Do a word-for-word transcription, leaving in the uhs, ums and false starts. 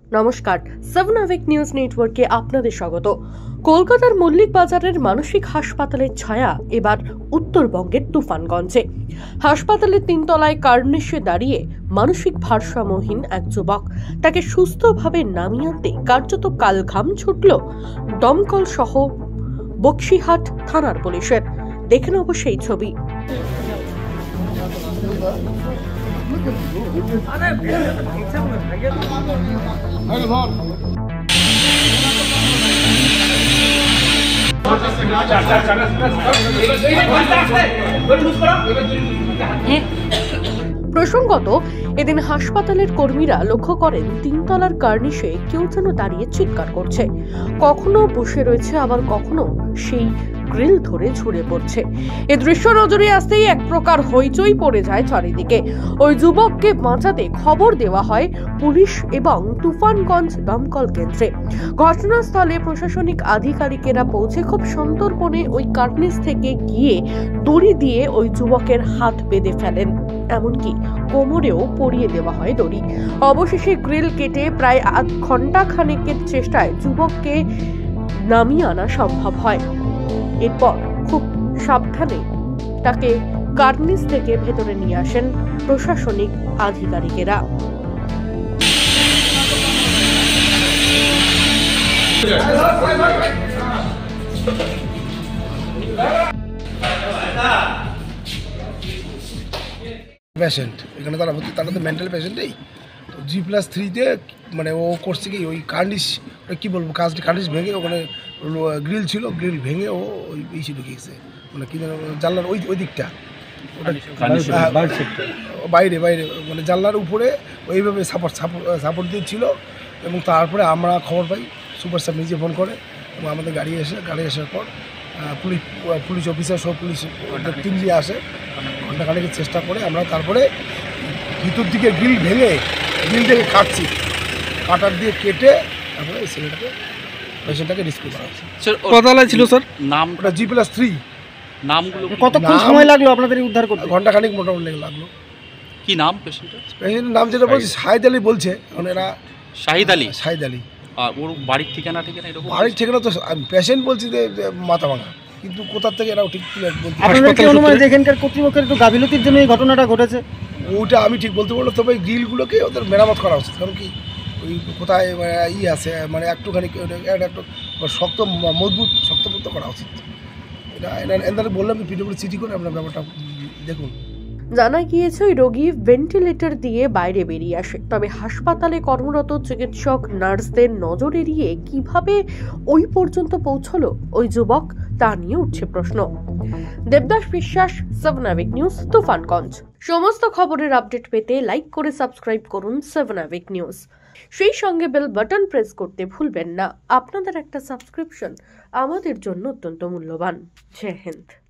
নমস্কার, seven আওয়েক news নেটওয়ার্কে আপনাদের স্বাগত। কলকাতার মল্লিক বাজারের মানসিক হাসপাতালের ছায়া এবার উত্তরবঙ্গের তুফানগঞ্জে। হাসপাতালের তিনতলায় কার্নিশে দাঁড়িয়ে মানসিক ভারসাম্যহীন এক যুবক। তাকে সুস্থভাবে নামিয়ে আনতে কার্যত কালঘাম ছুটল দমকল সহ বক্সিহাট থানার পুলিশের। দেখেন অবশ্যই ছবি। প্রসঙ্গত, এদিন হাসপাতালের কর্মীরা লক্ষ্য করেন তিনতলার কার্নিশে কেউ যেন দাঁড়িয়ে চিৎকার করছে, কখনো বসে রয়েছে, আবার কখনো সেই গ্রিল ধরে ঝরে পড়ছে। এই দৃশ্য নজরে আসতেই এক প্রকার হইচই পড়ে যায় চারিদিকে। ওই যুবককে বাঁচাতে খবর দেওয়া হয় পুলিশ এবং তুফানগঞ্জ দমকল কেন্দ্রে। ঘটনাস্থলে প্রশাসনিক আধিকারিকেরা পৌঁছে খুব সন্তর্পণে ওই কার্নিস থেকে গিয়ে দড়ি দিয়ে ওই যুবকের হাত বেঁধে ফেলেন, এমনকি কোমরেও পরিয়ে দেওয়া হয় দড়ি। অবশেষে গ্রিল কেটে প্রায় আধ ঘন্টা খানেকের চেষ্টায় যুবককে নামিয়ে আনা সম্ভব হয়। এরপর খুব সাবধানে তাকে কার্নিস থেকে ভেতরে নিয়ে আসেন প্রশাসনিক আধিকারিকেরা। পেশেন্ট এখানে তারা ভর্তি, তারা তো মেন্টাল পেশেন্টেই। তো জি প্লাস থ্রিতে মানে ও করছে কি, ওই কার্নিশ কী বলবো, কাজটি কার্নিশ ভেঙে ওখানে গ্রিল ছিল, গ্রিল ভেঙে ও ওই ইসে ঢুকিয়েছে, মানে কি জানলার ওই ওই দিকটা, ওটা বাইরে বাইরে মানে জানলার উপরে ওইভাবে সাপোর্ট সাপোর্ট সাপোর্ট দিয়েছিল। এবং তারপরে আমরা খবর পাই, সুপার স্টাফ নিজে ফোন করে এবং আমাদের গাড়ি এসে গাড়ি আসার পর পুলিশ পুলিশ অফিসার সব পুলিশ টিম দিয়ে আসে, ঘন্টা খানেকের চেষ্টা করে আমরা তারপরে ভিতর দিকে গ্রিল ভেঙে গ্রিল থেকে কাটছি, কাটার দিয়ে কেটে তারপরে এই ছেলেটাকে পেশেন্টটাকে রেস্কিউ করা হয়েছে। কতলায় ছিল স্যার? নাম ওটা জি প্লাস থ্রি। নামগুলো কতক্ষণ সময় লাগলো আপনাদের উদ্ধার করতে? ঘন্টা খানিক মোটামুটি লাগলো। কি নাম পেশেন্টের? পেশেন্টের নাম যেটা বলছি শাহিদ আলী বলছে, এখন এরা শাহিদ আলী শাহিদ আলী আর ওর বাড়ির ঠিকানা ঠিকানা এরকম? বাড়ির ঠিকানা তো পেশেন্ট বলছি যে মাথা ভাঙা, কিন্তু কোথার থেকে এরাও ঠিক ক্লিয়ার বলতে। আপনাদের কি অনুমান যে এখানকার কর্তৃপক্ষের একটু গাফিলতির জন্য এই ঘটনাটা ঘটেছে? ওইটা আমি ঠিক বলতে পারবো, তবে গ্রিলগুলোকে ওদের মেরামত করা উচিত। কারণ কি ওই কোথায় ই আছে, মানে একটুখানি একটু শক্ত মজবুত শক্তপোক্ত করা উচিত। এটা এনারা বললাম পিডব্লিউ সিটি করে আপনার ব্যাপারটা দেখুন। জানা গিয়েছে ওই রোগী ভেন্টিলেটর দিয়ে বাইরে বেরিয়ে আসে, তবে হাসপাতালে কর্মরত চিকিৎসক নার্সদের নজর এড়িয়ে কিভাবে ওই পর্যন্ত পৌঁছলো ওই যুবক, তা নিয়ে উঠছে প্রশ্ন। দেবদাস বিশ্বাস, সেভেন আওয়েক নিউজ, তুফানগঞ্জ। সমস্ত খবরের আপডেট পেতে লাইক করে সাবস্ক্রাইব করুন সেভেন আওয়েক নিউজ। সেই সঙ্গে বেল বাটন প্রেস করতে ভুলবেন না। আপনাদের একটা সাবস্ক্রিপশন আমাদের জন্য অত্যন্ত মূল্যবান। জয় হিন্দ।